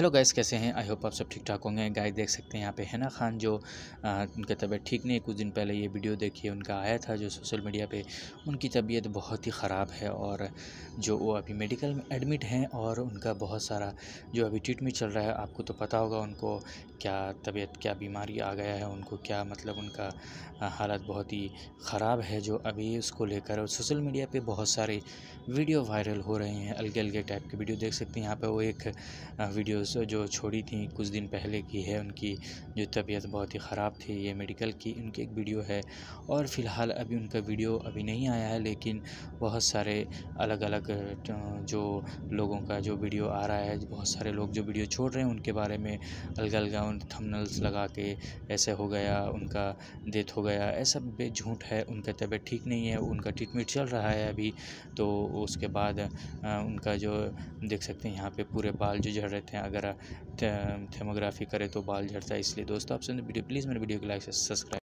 Hello guys, कैसे हैं? I hope आप सब ठीक ठाक होंगे। गाइस देख सकते हैं यहाँ पे हिना खान जो उनकी तबीयत ठीक नहीं है। कुछ दिन पहले ये वीडियो देखिए उनका आया था जो सोशल मीडिया पे। उनकी तबीयत बहुत ही ख़राब है और जो वो अभी मेडिकल में एडमिट हैं और उनका बहुत सारा जो अभी ट्रीटमेंट चल रहा है। आपको तो पता होगा उनको क्या तबीयत, क्या बीमारी आ गया है, उनको क्या मतलब उनका हालत बहुत ही ख़राब है जो अभी उसको लेकर। और सोशल मीडिया पे बहुत सारे वीडियो वायरल हो रहे हैं, अलग अलग टाइप के वीडियो देख सकते हैं। यहाँ पे वो एक वीडियोस जो छोड़ी थी कुछ दिन पहले की है, उनकी जो तबीयत बहुत ही ख़राब थी, ये मेडिकल की उनकी एक वीडियो है। और फ़िलहाल अभी उनका वीडियो अभी नहीं आया है, लेकिन बहुत सारे अलग अलग जो लोगों का जो वीडियो आ रहा है, बहुत सारे लोग जो वीडियो छोड़ रहे हैं उनके बारे में अलग अलग थंबनेल्स लगा के ऐसे हो गया, उनका डेथ हो गया, ऐसा झूठ है। उनका तबीयत ठीक नहीं है, उनका ट्रीटमेंट चल रहा है अभी। तो उसके बाद उनका जो देख सकते हैं यहाँ पे पूरे बाल जो झड़ रहे थे, अगर थर्मोग्राफी करें तो बाल झड़ता है। इसलिए दोस्तों, आप वीडियो प्लीज़ मेरे वीडियो को लाइक से सब्सक्राइब